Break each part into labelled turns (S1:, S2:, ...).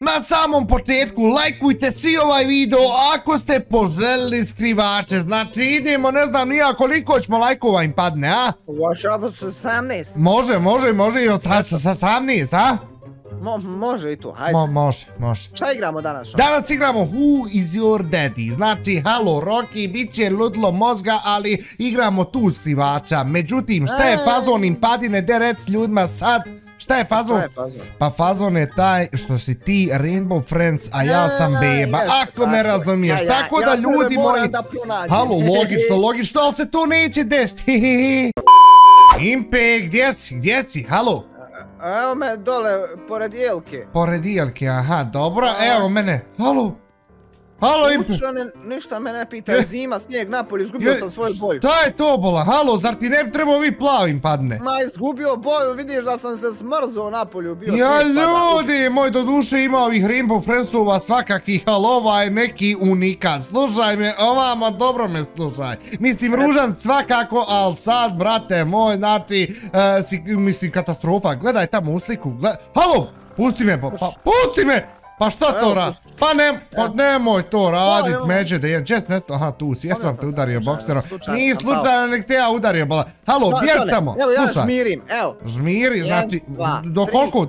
S1: Na samom početku lajkujte svi ovaj video ako ste poželili skrivače. Znači idemo, ne znam nija koliko ćemo lajkova im padne, a?
S2: Još opet sa 18.
S1: Može i od sa 18, a?
S2: Može i to, hajde.
S1: Može.
S2: Šta igramo danas?
S1: Danas igramo Who is your daddy? Znači, halo Rocky, bit će ludlo mozga, ali igramo tu skrivača. Međutim, šta je fazon im padine, de rec ljudima sad? Šta je fazon? Pa fazon je taj što si ti Rainbow Friends, a ja sam beba, ako me razumiješ. Tako da ljudi moji... Halo, logično, ali se to neće desiti. Impe, gdje si, halo?
S2: Evo me dole, pored Jelke.
S1: Pored Jelke, aha, dobro, evo mene, halo Impe.
S2: Ništa me ne pita, zima, snijeg, napolje, izgubio sam svoju boju.
S1: Šta je to bola, halo, zar ti ne bi trebao vi plavim padne?
S2: Ma, izgubio boju, vidiš da sam se smrzao napolju, bio snijeg
S1: pada.
S2: Ja,
S1: ljudi, moj do duše ima ovih Rainbow Friendsova svakakih, ali ova je neki unikat. Slušaj me, ovamo, dobro me slušaj. Mislim, ružan svakako, ali sad, brate moj, znači, mislim, katastrofa. Gledaj tamo u sliku, halo, pusti me, pusti me! Pa šta to radi? Pa nemoj to radit, međe da jedan čest nesto, aha tu si, ja sam te udario bokserom. Nije slučajno nek te ja udario bola. Halo, bješ tamo,
S2: evo ja žmirim, evo.
S1: Žmiri, znači, do koliko?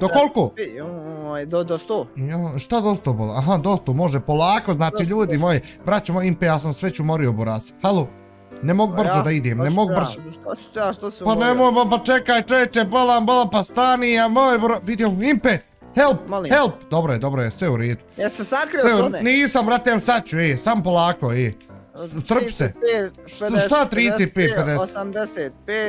S2: Do 100.
S1: Šta do 100 bola? Aha, do 100, može polako, znači ljudi moji, braćo moj Impe, ja sam sve ću morio boras. Halo, ne mogu brzo da idem, ne mogu brzo.
S2: Što se
S1: umorio? Pa nemoj, pa čekaj čeče, bolam, pa stani, ja moj bro, vidio, Impe. Help! Dobro je, sve u redu.
S2: Jesi se sakrio s one?
S1: Nisam, brate, sad ću, sam polako, strpi se.
S2: 35,
S1: šta 35,
S2: 50? 85,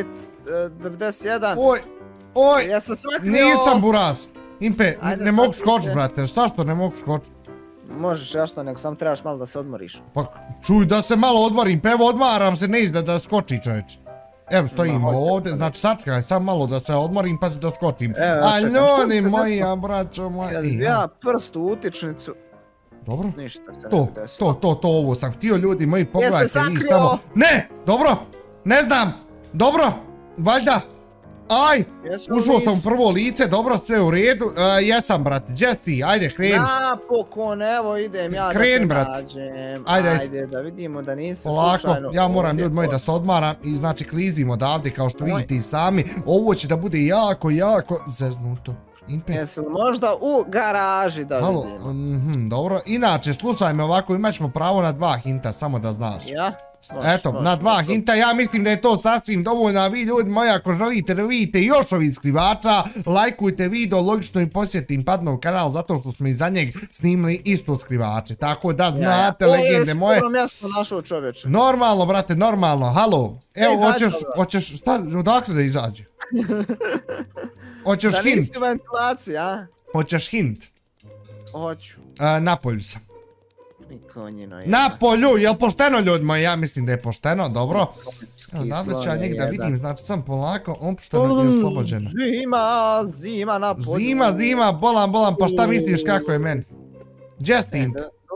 S2: 91.
S1: Oj,
S2: jesi se sakrio?
S1: Nisam buraz. Impe, ne mogu skočit, brate, zašto ne mogu skočit?
S2: Možeš, ja što nego, sam trebaš malo da se odmoriš.
S1: Pa, čuj, da se malo odmorim, pa evo odmaram se, ne izda da skoči čovječ. Evo stojimo ovdje, znači sačekaj, sam malo da se odmorim pa da skočim. A ljudi moji, braćo moji.
S2: Ja prst u utičnicu.
S1: Dobro?
S2: Ništa se ne desilo.
S1: To, ovo sam htio, ljudi moji, pogledajte vi samo. Ne, dobro, ne znam, dobro, valjda. Aj, ušao sam u prvo lice, dobro, sve u redu. Jesam, brate, Jesti, ajde, kreni.
S2: Napokon, evo idem ja da te nađem. Ajde, da vidimo da nisi slučajno.
S1: Polako, ja moram ljudi moji da se odmaram i znači klizim odavde kao što vidite i sami. Ovo će da bude jako zeznuto.
S2: Jesi li možda u garaži da vidimo?
S1: Dobro, inače, slušaj me ovako, imat ćemo pravo na 2 hinta, samo da znaš.
S2: Ja?
S1: Eto, na 2 hinta, ja mislim da je to sasvim dovoljno, a vi ljudi moji, ako želite da vidite još ovih skrivača, lajkujte video, logično i posjetim Padnov kanal, zato što smo iza njeg snimili isto skrivače, tako da znate legende moje.
S2: Ovo je mjesto našao čovječe.
S1: Normalno, brate, normalno, halo, evo, hoćeš, šta, odakle da izađe? Hoćeš hint?
S2: Da nisi ventilacija, a?
S1: Hoćeš hint?
S2: Hoću.
S1: Napolju sam. Na polju, jel pošteno ljudima? Ja mislim da je pošteno, dobro. Nadal ću ja njeg da vidim, znači sam polako opušteno i oslobođeno.
S2: Zima na polju.
S1: Zima, bolam, pa šta misliš kako je meni? Justin,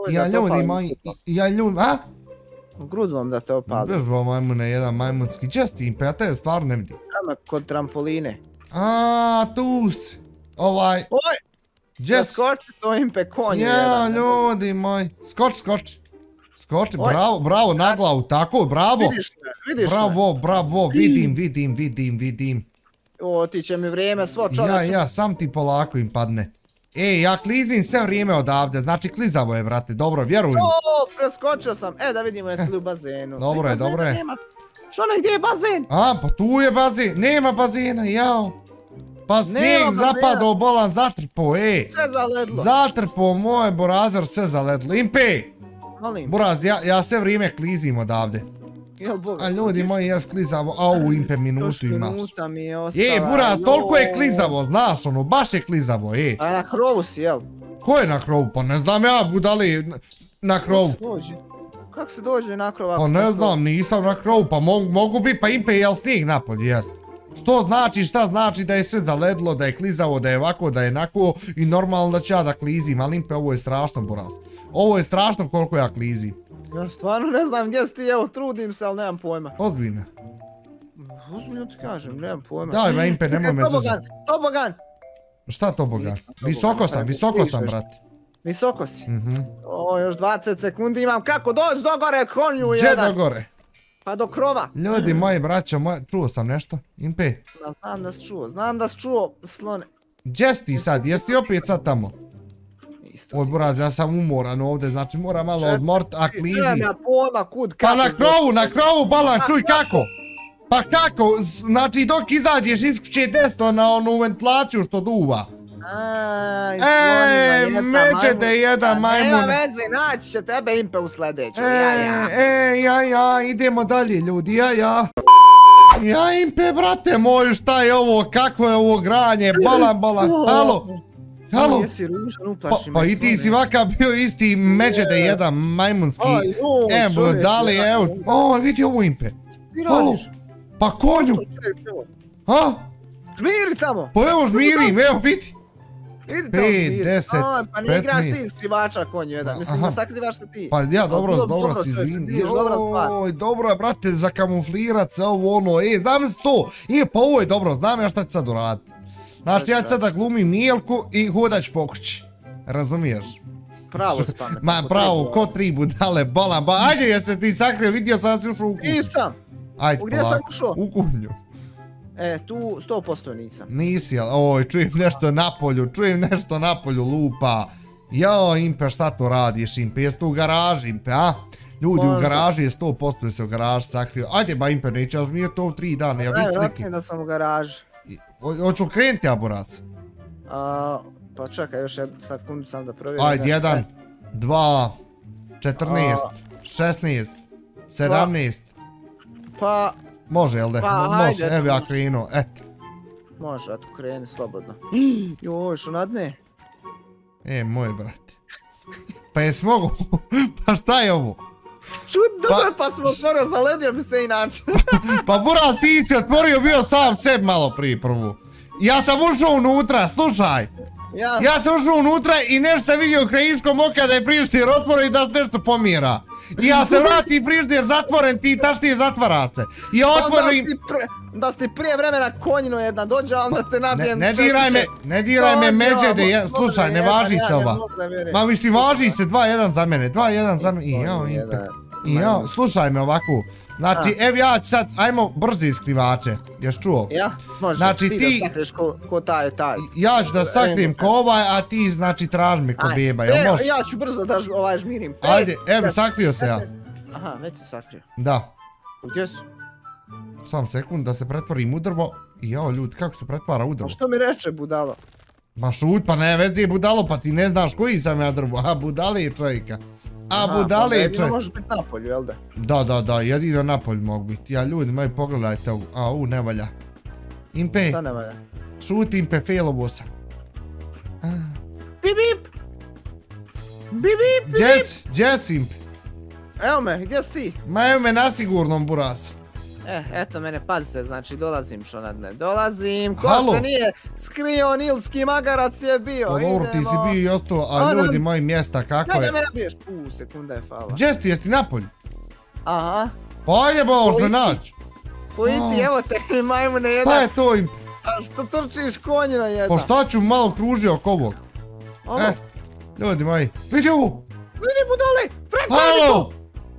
S1: ja ljudi, a?
S2: Grud vam da te opali.
S1: Bežba majmune, jedan majmunski. Justin, pa ja tebe stvarno ne vidim.
S2: Tamo kod trampoline.
S1: A, tu si. Oj!
S2: Da skoči to Impe konju jedan.
S1: Ja, ljudi moj. Skoči, bravo, na glavu, tako, bravo.
S2: Vidiš me.
S1: Bravo, vidim.
S2: O, ti će mi vrijeme svo čovječe.
S1: Ja, sam ti polako im padne. Ja klizim sve vrijeme odavde, znači klizavo je, brate, dobro, vjerujem.
S2: O, preskočio sam, da vidimo jesi li u bazenu.
S1: Dobro je.
S2: Što gdje je bazen?
S1: A, pa tu je bazen, nema bazena, jao. Pa snijeg zapadao, bolan, zatrpo,
S2: Sve zaledlo.
S1: Zatrpo, moj borazar, sve zaledlo. Impe!
S2: Molim.
S1: Buraz, ja sve vrijeme klizim odavde. A ljudi moji, ja sklizavo, au, Impe, minutu imaš.
S2: Minuta mi je ostala.
S1: Buraz, toliko je klizavo, znaš ono, baš je klizavo,
S2: A na krovu si, jel?
S1: Ko je na krovu? Pa ne znam ja, budali na krovu.
S2: Kako se dođe na krov?
S1: Pa ne znam, nisam na krovu, pa mogu bi, pa Impe, jel snijeg napolje, jest? Što znači, šta znači da je sve zaledlo, da je klizavo, da je ovako, da je onako i normalno da ću ja da klizim, ali Impe, ovo je strašno, Buraz. Ovo je strašno koliko ja klizim.
S2: Ja stvarno ne znam gdje si ti, evo, trudim se, ali nemam pojma.
S1: Ozbiljno.
S2: Ozbiljno ti kažem, nemam pojma.
S1: Daj, Impe, nemoj me zazati.
S2: Tobogan!
S1: Šta tobogan? Visoko sam, brate.
S2: Visoko si. O, još 20 sekundi imam. Kako doći do gore, konju jedan?
S1: Gdje do gore?
S2: Pa do krova.
S1: Ljudi moji, braćo moji, čuo sam nešto. Impe.
S2: Znam da si čuo, slone.
S1: Gdje si ti sad? Jesi ti opet sad tamo? Od buraz, ja sam umoran ovdje, znači moram malo odmorit, a klizim.
S2: Nemam ja pojma kud,
S1: kako. Pa na krovu, Balan, čuj kako? Pa kako? Znači dok izađeš iz kuće desno na onu ventilaciju što duva. Međete jedan majmun.
S2: Nema veze, naći će tebe Impe u sljedeću,
S1: idemo dalje ljudi, Ja Impe, brate moj, šta je ovo, kakvo je ovo granje, Balan, halo?
S2: Jesi ružan, uplaši me.
S1: Pa i ti si vaka bio isti međete jedan majmunski. Evo, dali, evo, vidi ovo Impe. Halo? Pa konju! Ha?
S2: Žmiri tamo!
S1: Pa evo žmirim, evo vidi!
S2: 5, 10, pa ne igraš ti skrivača konju jedan, mislim da sakrivaš se ti.
S1: Pa ja, dobro si, izvini. Oj, dobro je, brate, zakamuflirat se ovo ono, zamisli to. Pa ovo je dobro, znam ja šta ću sad uraditi. Znači ja ću sad da glumim Mijelku i hodać po kući. Razumiješ?
S2: Pravo spamet.
S1: Ma pravo, ko 3 budale, Balan, ba ajde je se ti sakrio, vidio sam da si ušao u kuću.
S2: Nisam.
S1: Ajde,
S2: gdje sam ušao?
S1: U kuhnju.
S2: Tu 100% nisam.
S1: Nisi, oj, čujem nešto na polju, lupa. Jao, Impe, šta to radiš, Impe, jesi tu u garaži, Impe, a? Ljudi u garaži je 100% se u garaži sakrio. Ajde ba, Impe, nećeš mi je to u 3 dana, ja vidim slike.
S2: Ne, da sam u garaži.
S1: Hoću krenuti, ja, buraz?
S2: Pa čekaj, još sekundu sam da provjerim.
S1: Ajde, 1, 2, 14, 16, 17.
S2: Pa...
S1: Može, jel de? Može, evo ja krenuo, eto.
S2: Može, eto, kreni slobodno. Joj, što nadne?
S1: Moj brate. Pa jes mogu? Pa šta je ovo?
S2: Čut, dobro, pa sam otvorio, zaledio bi se inače.
S1: Pa bural, ti si otvorio bio sam sebi malo prije prvu. Ja sam ušao unutra, slušaj. Ja sam ušao unutra i nešto sam vidio krajiškom oka da je frižder otvoren i da se nešto pomjera. I ja se vratim, frižder zatvoren, ti taštije zatvara se. I ja otvorim...
S2: Da si prije vremena konjino jedna dođe, a onda te nabijem...
S1: Ne diraj me međede, slušaj, ne važi se ova. Ma mislim, važi se 2-1 za mene, 2-1 za mene. I ja, slušaj me ovako. Znači, evo ja ću sad, ajmo brzi skrivače, ješ čuo?
S2: Ja, može, ti da sakriješ ko taj.
S1: Ja ću da sakrijem ko ovaj, a ti znači traži me ko beba, jel može?
S2: Ja ću brzo da žmirim.
S1: Ajde, evo, sakrio se ja.
S2: Aha, već se sakrio.
S1: Da.
S2: Gdje su?
S1: Sam sekund da se pretvorim u drvo. I jao ljudi, kako se pretvara u drvo?
S2: A što mi reče budalo?
S1: Ma šut, pa ne vezi je budalo, pa ti ne znaš koji sam ja drvo, a budali je čovjeka. A budale je čovjek.
S2: Jedino može biti napolju, jel da?
S1: Da, jedino napolju mogu biti. Ja ljudi, moji pogledajte ovu, ne valja. Impe.
S2: Šta ne valja?
S1: Šut Impe, failovo sam.
S2: Bip bip! Bip bip, bip!
S1: Gdje si Impe?
S2: Evo me, gdje si ti?
S1: Ma evo me na sigurnom, buraz.
S2: Eto mene, pazi se, znači dolazim što nadne, dolazim, ko se nije skrio, nilski magarac je bio,
S1: idemo. Pa dobro, ti si bio i ostao, a ljudi moji mjesta, kako je?
S2: Da me nabiješ, sekunda je fala.
S1: Gdje si ti, jesi ti napolju?
S2: Aha.
S1: Pa ajde ba, možda naći.
S2: Koji ti, evo te, majmune jedan.
S1: Šta je to im?
S2: A što trčiš konjino jedan?
S1: Pa šta ću malo kružio oko ovog? Ljudi moji, vidi ovo.
S2: Vidi budale,
S1: halo!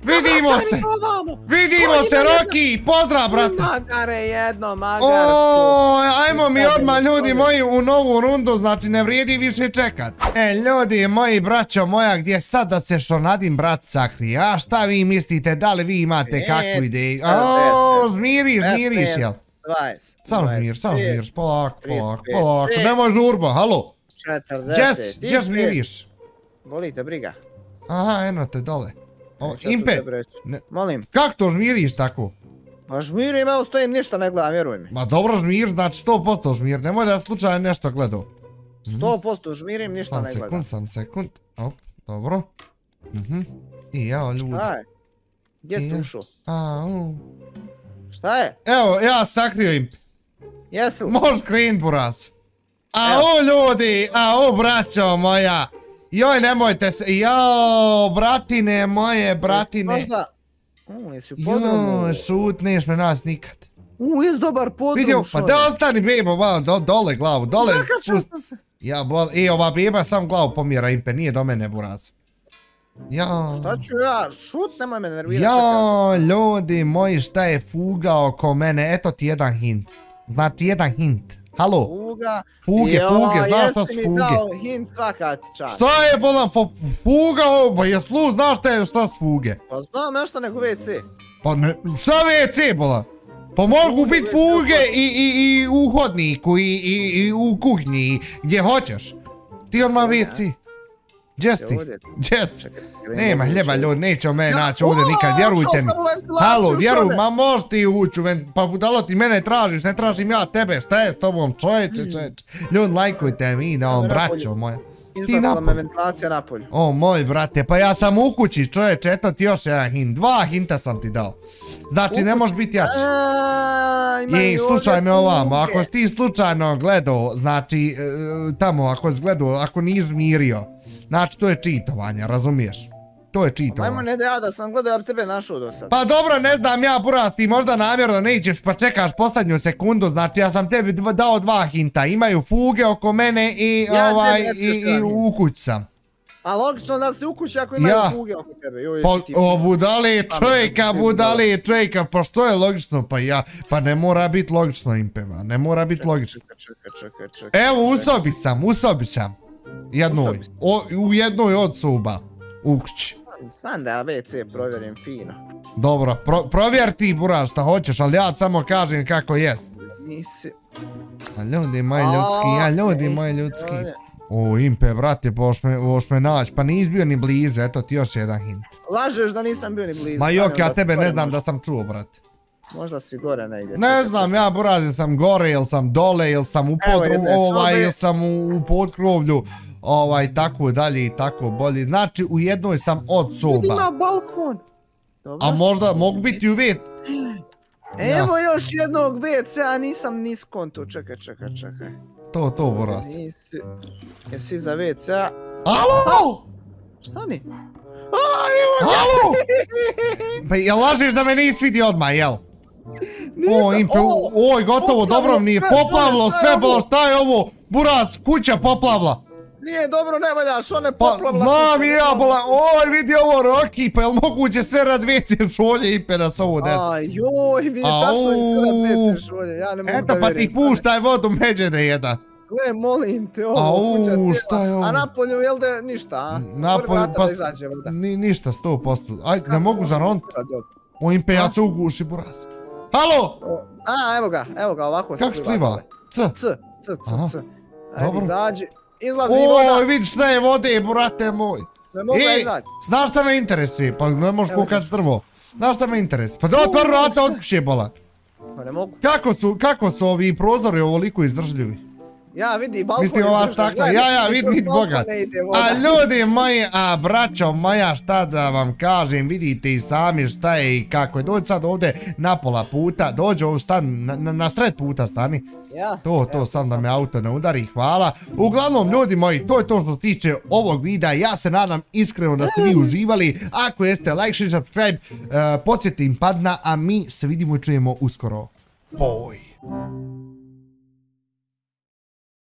S1: Vidimo se, Roki, pozdrav, brate.
S2: Magare jedno, magarsko.
S1: Ajmo mi odmah, ljudi moji, u novu rundu, znači ne vrijedi više čekat. Ljudi moji, braćo moja, gdje sad da se Šonadin brat sakrije? A šta vi mislite, da li vi imate kakvu ideju? Žmiriš, jel?
S2: 20.
S1: Sam žmiriš, polako, nemoj žurba, halo.
S2: 40.
S1: Gdje žmiriš?
S2: Bolite briga.
S1: Aha, eno te dole. Impe,
S2: molim.
S1: Kako to žmiriš tako?
S2: Pa žmirim, evo stojim, ništa ne gledam, vjeruj mi.
S1: Ma dobro žmir, znači 100% žmir, nemoj da slučajno nešto gledao.
S2: 100% žmirim, ništa ne gledam.
S1: Sam sekund, op, dobro. I jao ljudi.
S2: Šta je? Gdje si ušao? Šta je?
S1: Evo, ja sakrio Impe.
S2: Jesu?
S1: Možeš krenut, buraz. Au ljudi, au braćo moja. Joj, nemojte se, jao, bratine moje, bratine.
S2: Možda, jesi u podrumu?
S1: Joj, šutneš me nas nikad.
S2: Jes dobar podrum,
S1: Vidio,
S2: Šone.
S1: pa da ostani bebo, malo, dole glavu, dole.
S2: Zakačao sam se.
S1: Ja, ova beba sam glavu pomjera Impe, nije do mene buraz. Ja.
S2: Šta ću ja? Šut, nemoj me nervirati.
S1: Ja, ljudi moji, šta je fuga oko mene? Eto ti jedan hint. Znači jedan hint. Halo? Fuge, znaš šta su
S2: Jesi mi
S1: fuge?
S2: dao hint svaka ti čast.
S1: Šta je bolan fuga? Pa jeslu, znaš šta su fuge?
S2: Pa znam nešto nego WC.
S1: Pa ne, šta WC bolan? Pa mogu biti fuge i u hodniku i u kuhinji, gdje hoćeš. Ti odmah WC. Gdje si ti? Gdje si? Nema hljeba ljudi, neće me naći ovdje nikad, vjerujte mi. Halo, vjeruj, ma možeš ti ući u ventilaciju, pa budalo ti mene tražiš, ne tražim ja tebe, šta je s tobom, čovječe. Ljudi, lajkujte mi, braćo moja.
S2: Izbacila me ventilacija napolju.
S1: O moj brate, pa ja sam u kući čovječe, eto ti još jedan hint, 2 hinta sam ti dao. Znači ne možeš biti jači. I slušaj me ovamo, ako si ti slučajno gledao, znači tamo ako si gledao, ako nisi mirio, znači to je čitovanje, razumiješ? To je čitovanje.
S2: Majmo ne da ja da sam gledao, ja bi tebe našao do sad.
S1: Pa dobro, ne znam ja buraz, ti možda namjerno nećeš pa čekaš posljednju sekundu, znači ja sam tebi dao 2 hinta, imaju fuge oko mene i u kući sam.
S2: A logično da si u kući ako imaju fuge oko tebe.
S1: Pa budale čovjeka, pa što je logično, pa ne mora biti logično Impeva, ne mora biti logično.
S2: Čekaj.
S1: Evo u sobi sam, u jednoj od soba, u kući.
S2: Znam da ja WC provjerim fino.
S1: Dobro, provjer ti buraz šta hoćeš, ali ja samo kažem kako jest.
S2: Nisi...
S1: A ljudi moji ljudski, O, Impe, brate, boš me nać, pa nis bio ni blizu, eto ti još jedan hint.
S2: Lažeš da nisam bio ni blizu.
S1: Ma jok, ja tebe ne znam da sam čuo, brate.
S2: Možda si gore negdje.
S1: Ne znam, ja burazim sam gore, ili sam dole, ili sam u ili sam u potkrovlju, tako dalje i tako bolje. Znači, u jednoj sam od soba.
S2: Ima balkon.
S1: A možda mogu biti u vet.
S2: Evo još jednog WC-a, nisam ni skonto, čekaj.
S1: To buraz.
S2: Jesi za WC-a?
S1: Alo!
S2: Stani.
S1: Alo! Pa jel lažeš da me nisi vidio odmah, jel? O, Impe, oj, gotovo, dobro mi nije poplavilo, sve bilo, šta je ovo? Buraz, kuća poplavila.
S2: Nije dobro, ne valjaš, ona je poplavila.
S1: Pa znam i ja, bola, oj, vidi ovo Roki, pa jel moguće sve rad WC šolje Impe da se ovo desi?
S2: Aj, joj, vidi, tačno je sve rad WC šolje, ja ne mogu da vjerim.
S1: Eto, pa ti puštaj vodu međe da jedan.
S2: Gle, molim te, ovo kuća cijela, a napolju, jel da ništa, a?
S1: Napolju, pa ništa, 100%. Aj, ne mogu zaroniti. O, Impe, ja se uguši, buraz. Halo!
S2: A, evo ga, ovako se
S1: pliva. Kako se pliva?
S2: C. Ajde, izađi. Izlazi voda.
S1: Oj, vidi šta je vode, brate moj.
S2: Ne mogu da izađi.
S1: Znaš šta me interesuje? Pa ne možeš kukat drvo. Znaš šta me interesuje? Pa da otvori vrata od kuće, bola.
S2: Pa ne mogu.
S1: Kako su ovi prozori ovoliko izdržljivi?
S2: Ja, vidi, balkon
S1: mislim ova stakla, vidi bogat. A ljudi moji, a braćo moja, šta da vam kažem, vidite i sami šta je i kako je. Dođi sad ovdje na pola puta, dođi ovdje stan, na sred puta stani. To sam da me auto ne udari, hvala. Uglavnom ljudi moji, to je to što tiče ovog videa, ja se nadam iskreno da ste vi uživali. Ako jeste, like, share, subscribe, podsjetite im padna, a mi se vidimo i čujemo uskoro. Boj.